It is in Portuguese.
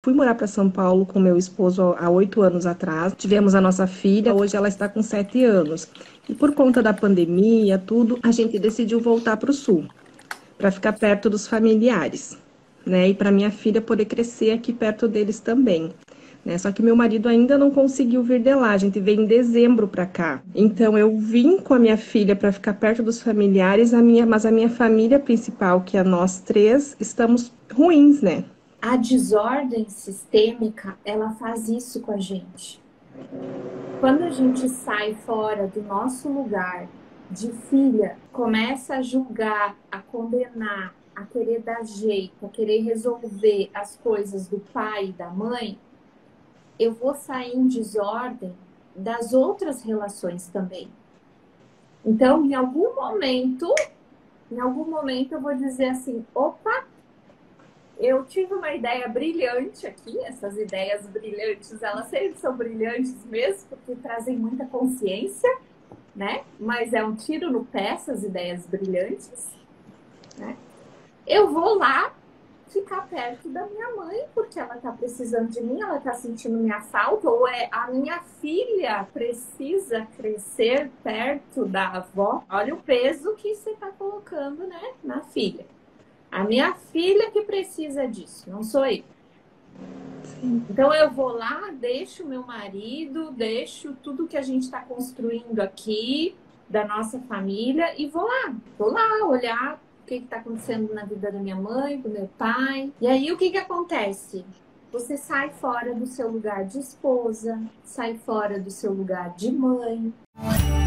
fui morar para São Paulo com meu esposo há 8 anos atrás. Tivemos a nossa filha, hoje ela está com 7 anos. E por conta da pandemia, tudo, a gente decidiu voltar para o sul, para ficar perto dos familiares, né? E para minha filha poder crescer aqui perto deles também. Né? Só que meu marido ainda não conseguiu vir de lá, a gente veio em dezembro para cá. Então eu vim com a minha filha para ficar perto dos familiares, mas a minha família principal, que é nós três, estamos ruins, né? A desordem sistêmica, ela faz isso com a gente. Quando a gente sai fora do nosso lugar de filha, começa a julgar, a condenar, a querer dar jeito, a querer resolver as coisas do pai e da mãe, eu vou sair em desordem das outras relações também. Então, em algum momento eu vou dizer assim, opa, eu tive uma ideia brilhante aqui. Essas ideias brilhantes, elas sempre são brilhantes mesmo, porque trazem muita consciência, né? Mas é um tiro no pé essas ideias brilhantes, né? Eu vou lá ficar perto da minha mãe, porque ela tá precisando de mim, ela tá sentindo minha falta, ou a minha filha precisa crescer perto da avó. Olha o peso que você tá colocando, né, na filha. A minha filha que precisa disso, não sou eu. Sim. Então eu vou lá, deixo meu marido, deixo tudo que a gente está construindo aqui, da nossa família, e vou lá olhar o que está acontecendo na vida da minha mãe, do meu pai. E aí o que acontece? Você sai fora do seu lugar de esposa, sai fora do seu lugar de mãe.